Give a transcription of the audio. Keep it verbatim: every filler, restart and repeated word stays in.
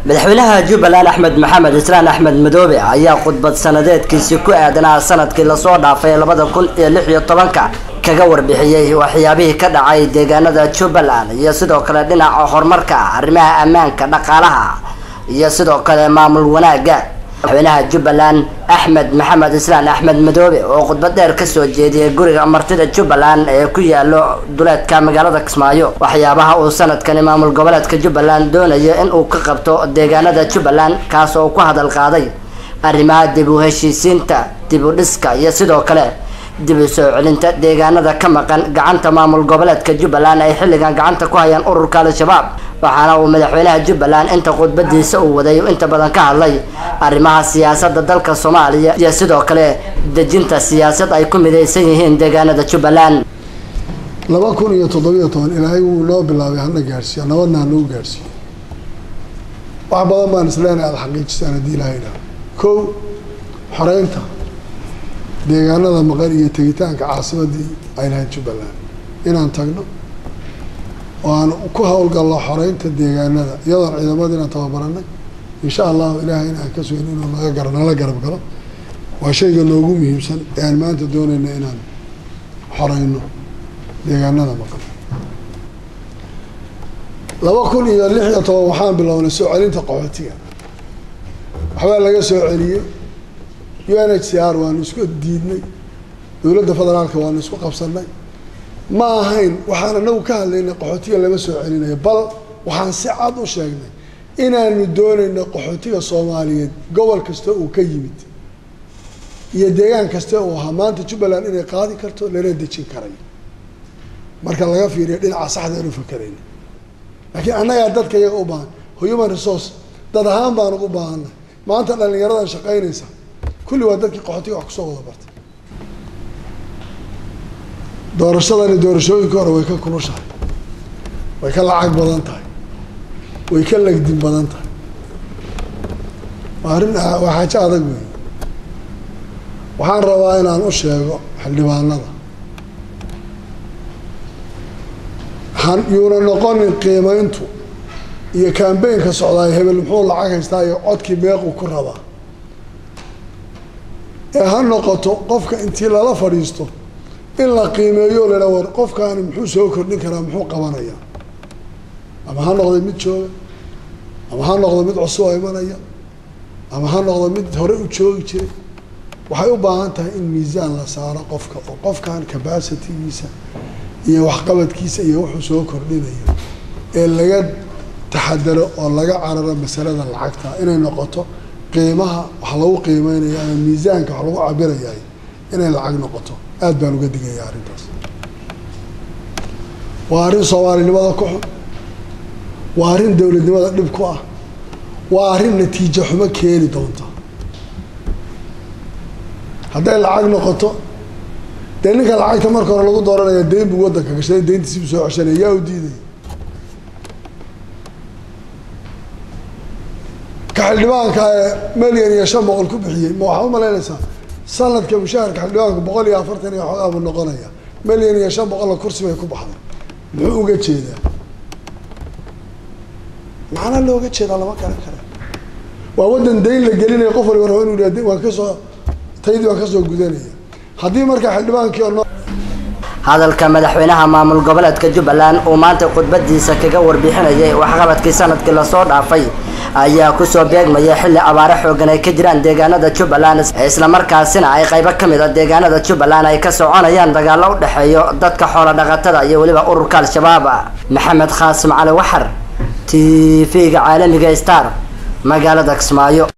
madaxweynaha Jubbaland Axmed Maxamed Islaan Axmed Madoobe ayaa khudbad sanadeedkiisa ku aadanaa sanadkii la soo dhaafay laba kun iyo lix iyo toban kaga warbixiyay waxyaabihii ka dhacay deegaanada Jubbaland iyo sidoo kale dhinaca horumarka arrimaha ammaanka dhaqaalaha iyo sidoo kale maamul wanaaga. madaxweynaha Jubbaland Axmed Maxamed Islaan Axmed Madoobe oo khudbad dheer ka soo jeediyay guriga martida Jubbaland ee ku yaalo duleedka magaalada Kismaayo waxyaabaha uu sanadkan maamul goboleedka Jubbaland doonayo in uu ka qabto deegaanada Jubbaland kaas oo ku hadal qaaday arrimaha dib u heshiisiinta, dib u dhiska iyo sidoo kale dib u soo celinta deegaanada ka maqan gacanta maamul goboleedka Jubbaland ay xilligan gacanta ku hayaan ururka Al-Shabaab. waxaana uu madaxweynaha Jubbaland inta khudbadiisa uu waday inta badan ka hadlay arrimaha siyaasadda dalka Soomaaliya iyo sidoo kale dejinta siyaasad ay ku mideysan yihiin deegaanada Jubbaland. laba kun iyo toddoba iyo toban ilaahay uu noo bilaabay hana gaarsiiyo nabadna noo gaarsiiyo wax badan baan isleenahay xaqiiqsan hadii ilaahayna kow xoreynta deegaanada maqan iyo tegitaanka caasimadii ay lahayd Jubbaland inaan tagno وأنا كهول قال الله حرين تديجانا يضر إذا ما دينا تبارنا إن شاء الله إلهي إن كسوين إنه ما قرنا لا قرب قرب وشيء إنه قوم يمسن يعني ما أنت دون إن إن حرينه ديجانا ما قرب لو أكون إذا اللحية طوحان بالله ونسوع علين تقوتيها حوالي لقى سعودية يوانا سيار وانسكو ديني دولة فضلالك وانسكو قبصنا ما هين وحنا نو كان لنا قحوتية لما سوى علينا بل وحنا سعاد وشاقنا إنا ندون إن قحوتية صومالية قول كستو وكيمت يديان كستو وهمان تجبلان إنا قاضي كرتو لنا ديتشين كري مركا لغا في ريدين عصاحة دانو فكرين لكن أنا يعددك يا أوبان هو يوم الرسوس دادهان بان أوبان ما أنت لأن يراد شقاين إنسان كل واددك قحوتية وحكسو وضبرت doorashadani doorashooyinka hore way ka kulushahay way ka lacag badan tahay way ka lagdin badan tahay maarin waxa adag weey waxaan rabaa inaan u sheego xildhibaanada han yuuna noqonin qiimayntu iyo campaign-ka socday hebel muxuu lacag haystaa iyo codkii meeq ku rabaa ee han noqoto qofka intii lala fadhiisto in la qiimeeyo la war qofkaan muxuu soo kordhin karaa muxuu qabanayaa ama ha noqdo mid jooga ama ha noqdo mid cusub ay imanaya ama ha noqdo mid hore u joogi jiray waxay u baahan tahay in miisaan la saaro qofka oo qofkaan capacity-giisa iyo waxqabadkiisa iyo wuxuu soo kordhinayo ee laga taxadaro oo laga cararo masalada lacagta inay noqoto qiimaha wax lagu qiimeynayo ama miisaanka wax lagu cabirayo inay lacag noqoto aad baan uga digayaa arrintaas waa arrin Soomaalinimada ku xun waa arrin dawladnimada dhib ku ah waa arrin natiijo xumo keeni doonta hadday lacag noqoto dee ninka lacagta marka hore lagu dooranayo deyn buu waddanka gashay deyntiisii buu soo ceshanaya yaa u diiday ka xildhibaanka milyan iyo shan boqol ku bixiyey ma waxaa u malaynaysaa sanadka mushaharka xildhibaanka boqol iyo afartan iyo xogaa buu noqonaya milyan iyo shan boqol kursi bay ku baxday muxuu uga jeedaa macna looga jeedaa lama garan kara waa waddan deyn la gelinayo qof waliba rabo inuu yidhahdo waan ka soo taydii waan ka soo gudanaya haddii markaa xildhibaankii oo hadalka madaxweynaha maamul goboleedka Jubbaland oo maanta khudbadiisa kaga warbixinayay waxqabadkii sanadkii la soo dhaafay ayaa ku soo beegmaya xilli abaare xoogan ay ka jiraan deegaanada Jubbaland isla markaasina ay qayb ka mid ah deegaanada Jubbaland ay ka soconayaan dagaalo u dhaxeeyo dadka xoolo dhaqatada iyo waliba ururka Al-Shabaab. Maxamed Khaasim Cali Waxar T V-ga caalamiga Star magaalada Kismaayo.